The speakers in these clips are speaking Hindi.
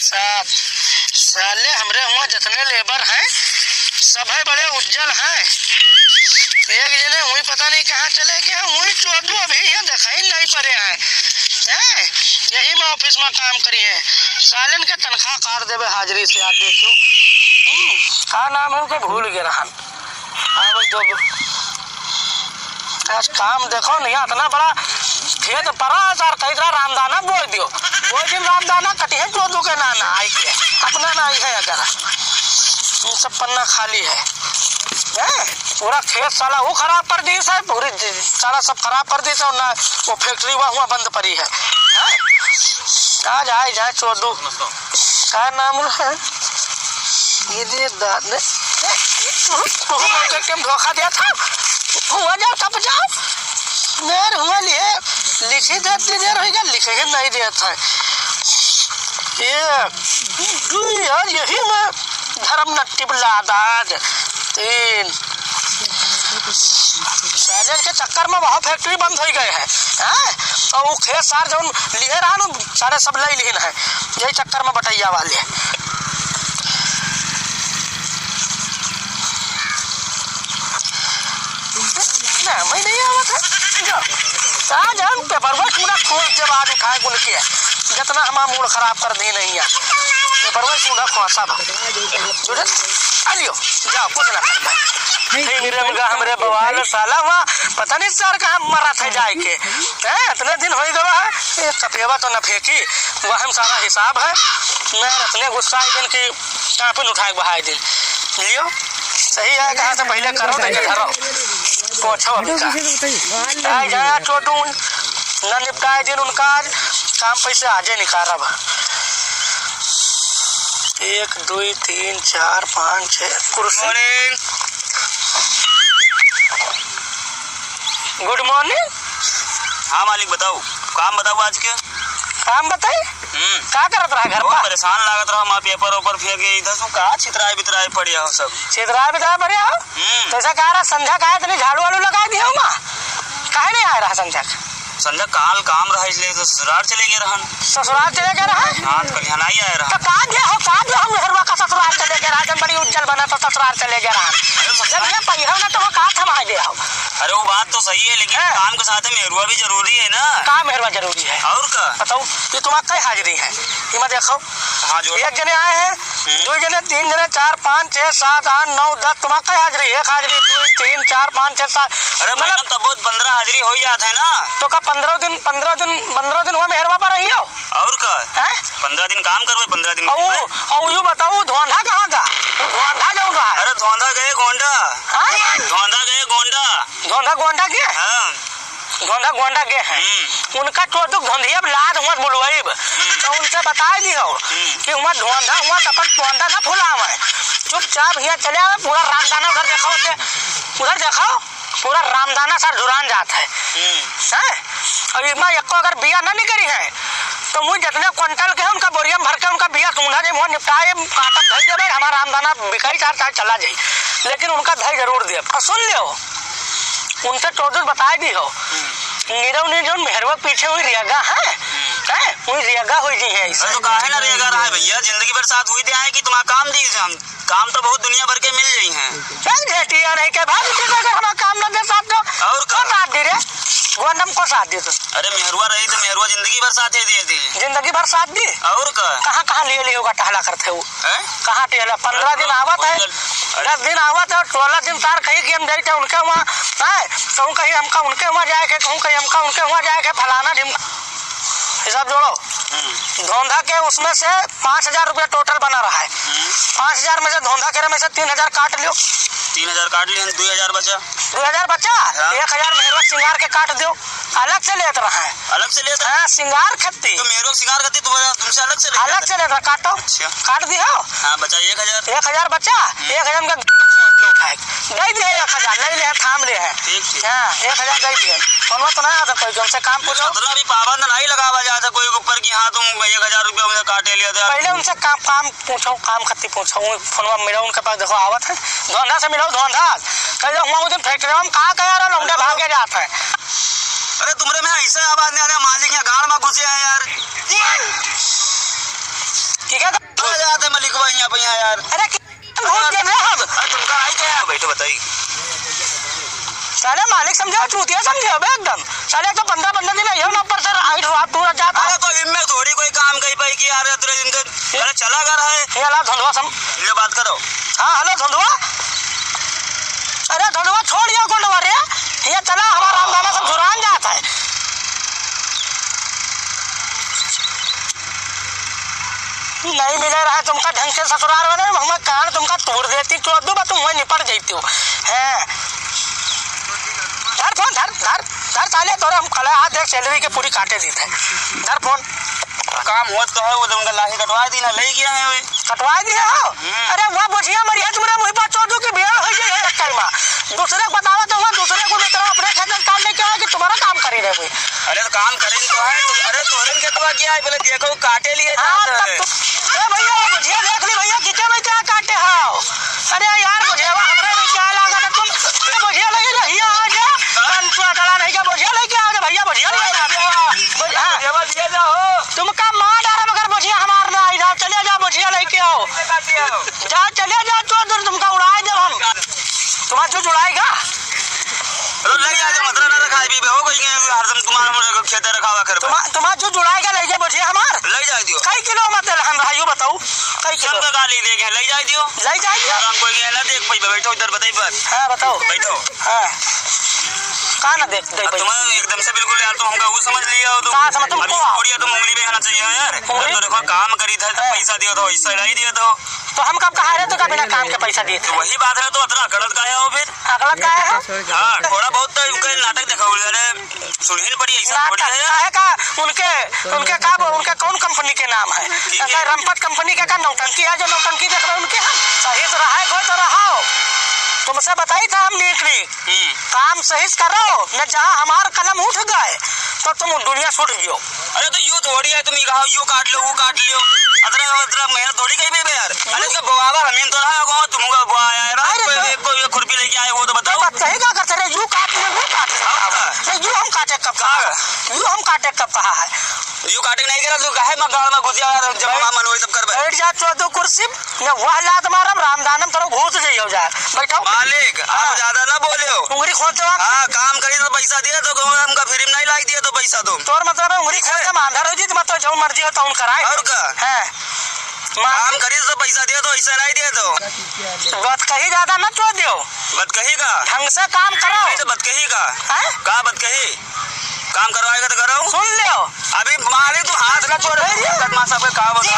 सात साले हमरे वहाँ जितने लेबर हैं सब है बड़े उज्जवल हैं। एक जने वही पता नहीं कहाँ चले गए, वही चौधरी अभी यहाँ देखा ही नहीं पड़े हैं। यही में ऑफिस में काम करी है, सालन के तनख्वाह काट देवे हाजिरी से। आप देखो का नाम है उनके भूल गए रहन। आज काम देखो नहीं, इतना बड़ा खेत पड़ा सर, कई तरह रामदाना बो दियो, वो दिन रामदाना कटी है चौधरी के नाना आई के अपना ना आई है। अगर सब पन्ना खाली है, पूरा खेत साला वो खराब कर दी है, पूरी सारा सब खराब कर दी है। ना वो फैक्ट्री वहाँ बंद पड़ी है। आज आए जाए चौधू क्या नाम है ये दादा धोखा दिया था। हुआ जाओ तब जाओ मेरे हुआ लिए लिखी देती देर होगा, लिखे ही नहीं दिया था। ये यार यही में धर्म नट्टी बुलादाज तीन साले के चक्कर में वहाँ फैक्ट्री बंद हो गए हैं। और वो खेत सार जो लिए रहा ना सारे सब ले लीन है, यही चक्कर में बटैया वाले। मैं नहीं आवत है आज हम पेपर वर्क मुड़ा खोज जब आज उठाए गुल के जितना हमारा मूड खराब कर दी नहीं है पेपर वर्क मुड़ा खोसा जुड़े आलियो जाओ कुछ ना हमरे बवाल साला वहाँ पता नहीं सर कहाँ मरा था जाए के इतने दिन हो गया है। कपेवा तो न फेंकी वह हम सारा हिसाब है। मैं इतने गुस्सा दिन की कापिन उठाए बहाए दिन लियो सही है। कहाँ से पहले करो नहीं धरो पोछो जाया छोटू न निपटाए दिन उनका काम पैसे आजे निकालब। 1 2 3 4 5 6 कुर्सी। Good morning. हाँ मालिक बताओ काम बताओ आज के काम बताई क्या करत रहा घर पर? परेशान लागत रहा माँ पेपर ऊपर फेंक के इधर से का छितराए बितराए पड़िया हो सब छितराए बितराए पड़िया हो। तो ऐसा कह रहा संध्या का इतनी झाड़ू वाड़ू लगा दिया माँ काहे नहीं आ रहा संध्या संध्या काल काम रहा इसलिए तो ससुराल चले गए रहन। ससुराल चले गए रहा हाँ कल यहाँ नहीं आया रहा तो का हम मेहरवा का ससुराल चले गए रहा जब बड़ी उज्जवल बना तो ससुराल चले गए रहा जब ये पहिरा ना तो वो का थमा दे। अरे वो बात तो सही है लेकिन काम के साथ मेहरुआ भी जरूरी है ना। काम मेहरुआ जरूरी है और का बताओ ये तुम्हारा कई हाजिरी है इमा देखो। हाँ जो एक जने आए हैं 2 जने 3 जने 4 5 6 7 8 9 10 तुम्हारा कई हाजिरी? एक हाजिरी 2 3 4 5 6 7। अरे मतलब तब बहुत 15 हाजिरी हो जाता है ना। तो का 15 दिन हुआ मेहरवा पर रही हो और का 15 दिन काम करवे 15 दिन और यू बताओ धोंधा कहाँ का? धोंधा जाऊंगा। अरे धोंधा गए गोंडा धोंधा गए गोंडा धोंधा गोंडा के धोंधा गोंडा के हैं उनका तो धोंधिया लाद मत बोलवाई तो उनसे बता दियो कि वहाँ धोंधा हुआ तो अपन धोंधा ना फुला है चुपचाप यहाँ चले आवे। पूरा रामदाना उधर देखो पूरा रामदाना सर जुरान जाता है। और इसमें एक अगर बिया ना नहीं करी है तो मुझे जितने क्विंटल के उनका बोरियम भर के उनका बिया सूंढा जाए वहाँ निपटाए काटक धई जाए हमारा रामदाना बिकाई चार चला जाए लेकिन उनका धई जरूर दे। सुन लियो उनसे टोटल बताए दी हो नीरव ने जो मेहरवा पीछे हुई रेगा है वही रेगा हुई जी है। तो काहे ना रेगा रहा है भैया जिंदगी भर साथ हुई दे कि तुम्हारा काम दी हम काम तो बहुत दुनिया भर के मिल गई हैं। नहीं के भाई हमारा काम ना दे साथ दो और कौन साथ दे रे गोंडम को साथ दे तो। अरे मेहरुआ रही तो मेहरुआ जिंदगी भर साथ दे दी जिंदगी भर साथ दी और कहाँ ले होगा टहला करते हो कहाँ टहला 15 दिन आवत है 10 दिन आवत है और 16 दिन तार कहीं कि हम जाए उनके वहाँ कहूँ कहीं हमका उनके वहाँ जाए के कहूँ कहीं हमका उनके वहाँ जाए के फलाना ढिमका हिसाब जोड़ो। धोंधा के उसमें से 5000 रुपया टोटल बना रहा है। 5000 में से धोंधा के में से 3000 काट लियो 3000 काट लिया 2000 बचा 2000 बचा 1000 मेहरवा सिंगार के काट दो अलग से लेत रहा है अलग से लेता है सिंगार खत्ती तो मेहरवा सिंगार खत्ती तुमसे अलग से लेता काटो काट दियो। हाँ बचा 1000 बचा 1000 का उठाए दे दिए 1000 नहीं ले थाम ले है हाँ 1000 दे दिए कौन तो ना आता कोई तुमसे काम पूछो भी पाबंद नहीं लगावा जाता कोई ऊपर की हाँ तुम 1000 रुपया मुझे काटे लिया था। पहले उनसे काम पूछो काम खत्ती पूछो फोनवा मिलो उनके पास देखो आवत है धोंधा से मिलो धोंधा कल उस दिन फैक्ट्री में कहाँ कह रहा लौंडे भागे जाते हैं। अरे तुमरे में ऐसे आवाज नहीं आ रहा मालिक यहाँ गाड़ में घुसे हैं यार ठीक है जाते मलिक भाई यहाँ पे यार। अरे तुमका आई क्या बैठो बताइए साले मालिक समझे चूतिया समझे अब एकदम साले तो 15 दिन है ना ऊपर से हाइट हुआ पूरा जाता है। तो इनमें थोड़ी कोई काम कही पाई कि यार तेरे दिन अरे चला कर है ये ला धंधवा सम ये बात करो। हाँ हेलो धंधवा अरे धंधवा छोड़ दिया गुंडवा रे ये चला हमारा रामदाना सब जुरान जाता है। नहीं मिले रहा तुमका ढंग से ससुराल वाले हमें कान तुमका तोड़ देती तो दो तुम वहीं निपट जाती हो हैं। धर फोन धर धर धर साले तोरे हम खला हाथ देख सैलरी के पूरी काटे देते हैं। धर फोन काम हो तो है वो तुमका लाही कटवा दी ना ले गया है वे कटवा दिया हो। अरे वो बुझिया मरिया तुम्हारे मुंह पर चोदू की बेल हो जाए एक टाइम दूसरे को बतावा तो वो दूसरे को बेचरा अपने खेत काट लेके आए कि तुम्हारा काम करी रहे कोई। अरे तो काम करें तो है अरे तोरन कटवा किया है पहले देखो काटे लिए भैया बुझिया देख ली भैया कितने में क्या काटे हो। अरे यार बुझिया हमरे में क्या लगा था तुम बुझिया लगे रही आ जा कंटुआ डला नहीं क्या बुझिया लेके आ जा भैया बुझिया तुम का मां डारा मगर बुझिया हमार ना आई जाओ चले जाओ बुझिया लेके आओ जा चले जाओ तो दूर तुमका उड़ाए जब हम तुम्हारा जो उड़ाएगा लग जाए मतलब ना रखा भी हो गई हरदम तुम्हारा खेत रखा हुआ कर तुम्हारा जो जुड़ाएगा ले जा बुझिया हमार ले जा दियो कई किलो मतलब हम रायू बताओ कई किलो का गाली देके ले जा दियो आराम कोई ना देख भाई बैठो इधर बताई बात। हां बताओ बैठो हां कहां ना देख दे तुम एकदम से बिल्कुल यार तुम हमका वो समझ लिया हो तुम कहां समझ तुमको बढ़िया तुम उंगली पे आना चाहिए यार तो देखो काम करी था पैसा दियो तो ऐसा नहीं दिया तो हम कब कहा रहे तो कभी ना काम के पैसा दिए तो वही बात है तो अतना अकड़त का है वो फिर अकड़त का है हां थोड़ा बहुत तो उनके नाटक दिखाओ अरे सुनील पड़ी ऐसा थोड़ी है का उनके उनके का उनके कौन कंपनी के नाम है रंपत कंपनी का नौटंकी है जो नौटंकी देख रहे उनके हम सही से रहा है कोई तो रहाओ तुमसे बताई था हम निकली काम सही से करो न जहाँ हमार कलम उठ गए तो तुम दुनिया छूट गयो। अरे तो यू थोड़ी है तुम कहा यू काट लो वो काट लियो अतरा मेहनत थोड़ी कही बे यार। अरे तो बुआवा हमें तो रहा हो तुमका बुआया है कोई खुरपी लेके आए वो तो बताओ बात सही का करते रे यू काट ले वो काट ले यू हम काटे कब कहा यू हम काटे कब कहा है यू काटे नहीं करा तो काहे में गाड़ में घुस जा जब मन होई तब करबे बैठ जा चौदह कुर्सी ने वह लात मारम रामदानम तरो घुस जाई हो जा बैठो मालिक आप ज्यादा ना बोलियो उंगली खोल दो हां काम करी तो पैसा दिया तो हमका फिर नहीं लाई दिया तो पैसा दो तोर मतलब है उंगली खोल के मांधा हो जी मत तो जो मर्जी हो तो उन कराए और का है काम करी तो पैसा दिया तो ऐसा नहीं दिया तो बात कही ज्यादा ना छोड़ दियो बात कही का ढंग से काम करो तो बात कही का बात कही काम करवाएगा तो करो सुन लियो अभी मारे तो हाथ ना छोड़ कदमा सब का बता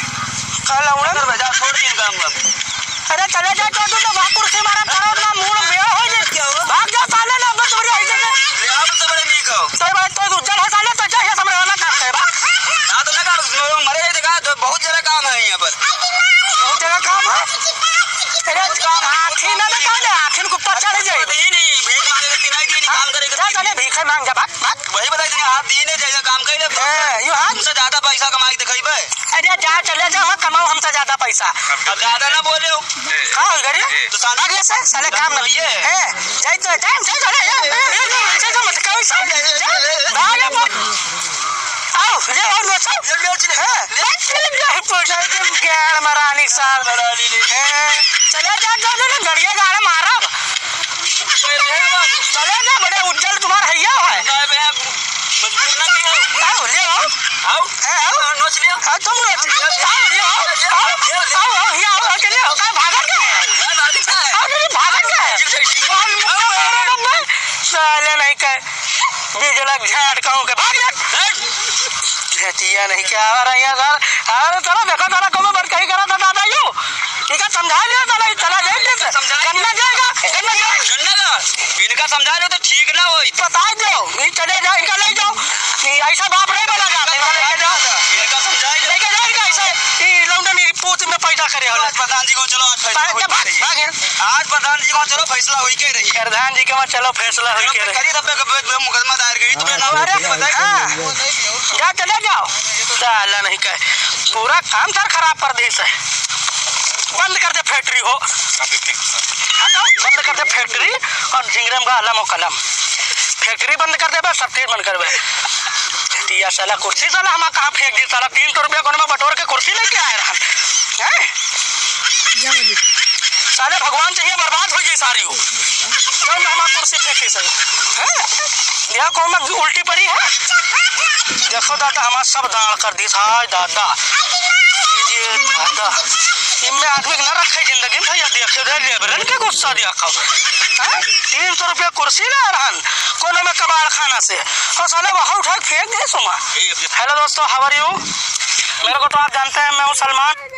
कल उड़े कर भेजा छोड़ दिन काम अरे चले जा तो तू वहां कुर्सी मारा करो ना मूड में हो जे क्या भाग जा साले ना बस बड़ी आई जगह ले आप तो बड़े नहीं कहो तो भाई तो उज्जल है साले तो जा हमरे वाला काम करे बा ना तो लगा मरे देखा तो बहुत जगह काम है यहां पर बहुत जगह काम है अरे काम आखी ना ना काले आखिन को पता चल जाए नहीं भीख मांगे कि नहीं दी काम करेगा जा चले भीख मांग जा बात वही बता दे हाथ दी ने जैसा काम कइले यो हाथ हमसे ज्यादा पैसा कमाई दिखाइबे अरे जा चले जा हम कमाओ हमसे ज्यादा पैसा अब ज्यादा ना बोलियो हां गरी तो साना अगले से साले काम ना है जाई तो टाइम से चले जा मत कहीं से भाग आओ ले आओ लो चल है पूछा तुम क्या मरानी साल चले जा जा गड़िया गाड़ा मारा चले जा बड़े उज्जवल तुम्हारा हैया है मजबूर ना की आओ ले आओ आओ नोच लियो तुम नोच आओ ले आओ ये आओ चले आओ का भागा साले नहीं कह बिजलक झाड़ कहूं के भाग जा घटिया नहीं क्या आ रहा है यार अरे चलो देखो चलो कब बर कहीं करा था दादा यू ठीक है समझा लिया चला चला जाए करना जाएगा गन्ना का इनका समझा लो तो ठीक ना होई बता दो नहीं चले जाओ इनका ले जाओ नहीं ऐसा बाप नहीं बना जाता इनका लेके जाओ इनका समझा लेके जाएगा ऐसे ये लौंडा नहीं पूछ में पैदा करे होला प्रधान जी को चलो आज प्रधान जी को चलो फैसला हुई के रही प्रधान जी के चलो फैसला हुई के रही करी तब मुकदमा दायर करी तुम्हें ना जा चले जाओ साला नहीं कहे पूरा काम सर खराब कर दी है बंद कर दे फैक्ट्री हो बंद कर दे फैक्ट्री और झिंगरम का अलम और कलम फैक्ट्री बंद कर दे बस सब चीज बंद कर दे घटिया साला कुर्सी साला हम कहाँ फेंक दी साला 300 रुपया कोने में बटोर के कुर्सी लेके आए रहा हैं साले भगवान चाहिए बर्बाद हो गई सारी क्यों हम कुर्सी फेंकी सही हैं यह कौन में उल्टी पड़ी है देखो दादा हमारा सब दाड़ कर दी हाय दादा ये दादा इनमें आदमी न रखे जिंदगी में भैया देखे लेबरन के गुस्सा दिया खाओ 300 रुपया कुर्सी ला रहन कोने में कबाड़ खाना से और साले वहाँ उठा फेंक दे सुमा। हेलो दोस्तों, हाउ आर यू? मेरे को तो आप जानते हैं, मैं हूँ सलमान।